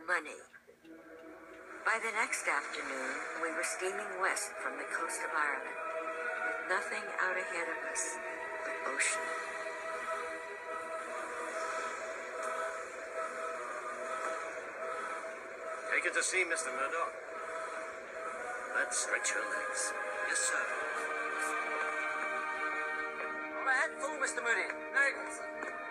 money. By the next afternoon, we were steaming west from the coast of Ireland, with nothing out ahead of us but ocean. Take it to sea, Mr. Murdoch. Let's stretch your legs. Yes, sir. All right, full, Mr. Moody. Very good, sir.